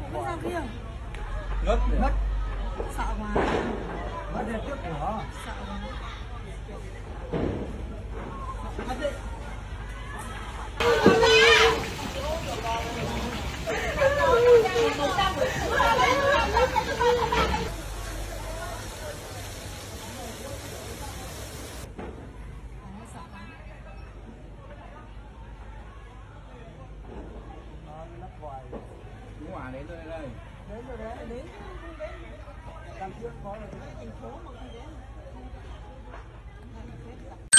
Nó ra kia. Ngất Mất. Sợ quá. mất đi trước của Sợ quá. mất đi. Ngoài đến đây đây. Đến rồi đấy, đến. Đằng trước có là thành phố mà không đến.